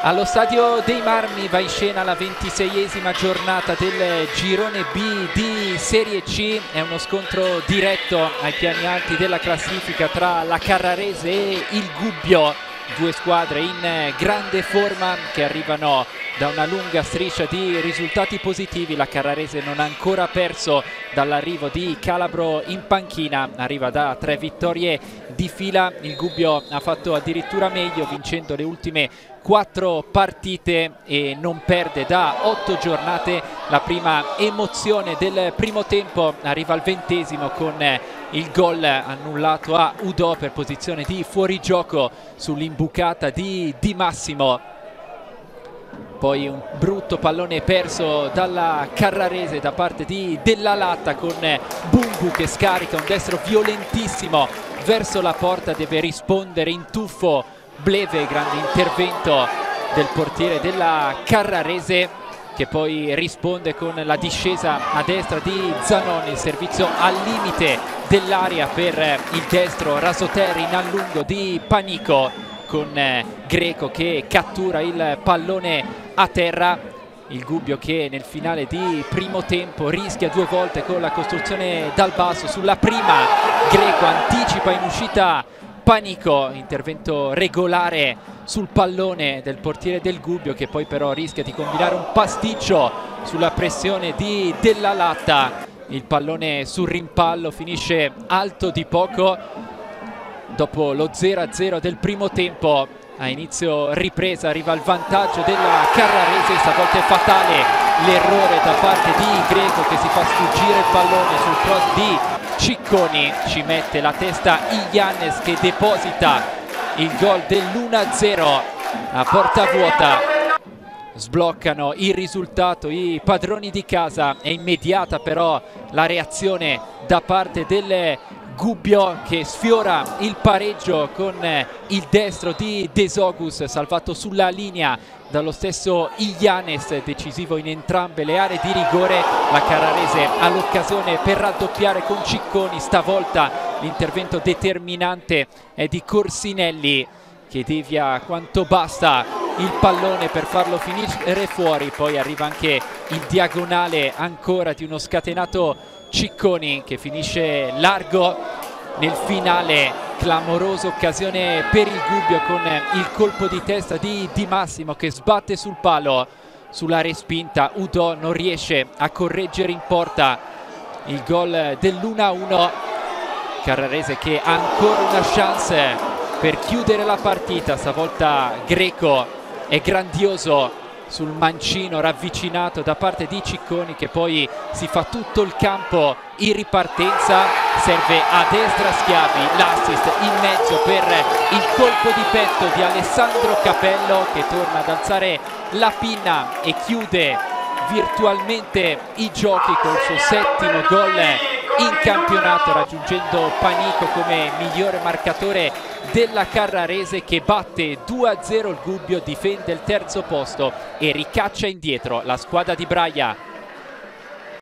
Allo Stadio dei Marmi va in scena la 26esima giornata del girone B di Serie C. È uno scontro diretto ai piani alti della classifica tra la Carrarese e il Gubbio, due squadre in grande forma che arrivano da una lunga striscia di risultati positivi. La Carrarese non ha ancora perso dall'arrivo di Calabro in panchina, arriva da 3 vittorie di fila. Il Gubbio ha fatto addirittura meglio, vincendo le ultime 4 partite e non perde da 8 giornate. La prima emozione del primo tempo arriva al 20° con il gol annullato a Udò per posizione di fuorigioco sull'imbucata di Di Massimo. Poi un brutto pallone perso dalla Carrarese da parte di Della Latta, con Bumbu che scarica un destro violentissimo verso la porta, deve rispondere in tuffo Bleve. Grande intervento del portiere della Carrarese, che poi risponde con la discesa a destra di Zanoni, il servizio al limite dell'area per il destro rasoterra in allungo di Panico, con Greco che cattura il pallone a terra. Il Gubbio che nel finale di primo tempo rischia 2 volte con la costruzione dal basso. Sulla prima Greco anticipa in uscita Panico, intervento regolare sul pallone del portiere del Gubbio, che poi però rischia di combinare un pasticcio sulla pressione di Della Latta. Il pallone sul rimpallo finisce alto di poco. Dopo lo 0-0 del primo tempo, a inizio ripresa arriva il vantaggio della Carrarese. Stavolta è fatale l'errore da parte di Greco, che si fa sfuggire il pallone sul cross di Cicconi. Ci mette la testa Iannes, che deposita il gol dell'1-0 a porta vuota. Sbloccano il risultato i padroni di casa. È immediata però la reazione da parte del Gubbio, che sfiora il pareggio con il destro di De Zogus, salvato sulla linea dallo stesso Iannes, decisivo in entrambe le aree di rigore. La Carrarese ha l'occasione per raddoppiare con Cicconi. Stavolta l'intervento determinante è di Corsinelli, che devia quanto basta il pallone per farlo finire fuori. Poi arriva anche il diagonale ancora di uno scatenato Cicconi, che finisce largo. Nel finale clamorosa occasione per il Gubbio, con il colpo di testa di Di Massimo, che sbatte sul palo. Sulla respinta Udò non riesce a correggere in porta il gol dell'1-1. Carrarese che ha ancora una chance per chiudere la partita. Stavolta Greco è grandioso sul mancino ravvicinato da parte di Cicconi, che poi si fa tutto il campo in ripartenza. Serve a destra Schiavi, l'assist in mezzo per il colpo di petto di Alessandro Capello, che torna ad alzare la pinna e chiude virtualmente i giochi col suo 7° gol in campionato, raggiungendo Panico come migliore marcatore della Carrarese, che batte 2-0 il Gubbio, difende il 3° posto e ricaccia indietro la squadra di Braia.